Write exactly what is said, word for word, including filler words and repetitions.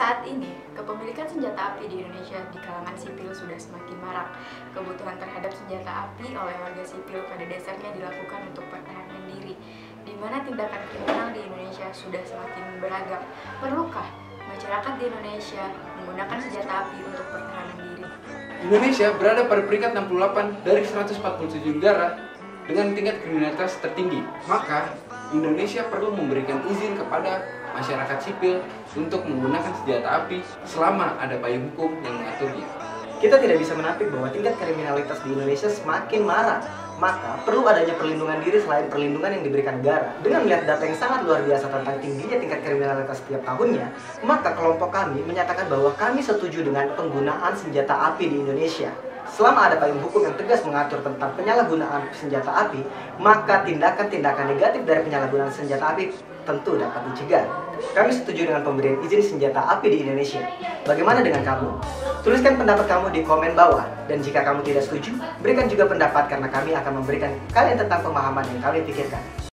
Saat ini, kepemilikan senjata api di Indonesia di kalangan sipil sudah semakin marak. Kebutuhan terhadap senjata api oleh warga sipil pada dasarnya dilakukan untuk pertahanan diri, di mana tindakan kriminal di Indonesia sudah semakin beragam. Perlukah masyarakat di Indonesia menggunakan senjata api untuk pertahanan diri? Indonesia berada pada peringkat enam puluh delapan dari seratus empat puluh tujuh negara dengan tingkat kriminalitas tertinggi. Maka, Indonesia perlu memberikan izin kepada masyarakat sipil untuk menggunakan senjata api selama ada payung hukum yang mengaturnya. Kita tidak bisa menampik bahwa tingkat kriminalitas di Indonesia semakin marak. Maka, perlu adanya perlindungan diri selain perlindungan yang diberikan negara. Dengan melihat data yang sangat luar biasa tentang tingginya tingkat kriminalitas setiap tahunnya, maka kelompok kami menyatakan bahwa kami setuju dengan penggunaan senjata api di Indonesia. Selama ada payung hukum yang tegas mengatur tentang penyalahgunaan senjata api, maka tindakan-tindakan negatif dari penyalahgunaan senjata api tentu dapat dicegah. Kami setuju dengan pemberian izin senjata api di Indonesia. Bagaimana dengan kamu? Tuliskan pendapat kamu di komen bawah. Dan jika kamu tidak setuju, berikan juga pendapat karena kami akan memberikan kalian tentang pemahaman yang kami pikirkan.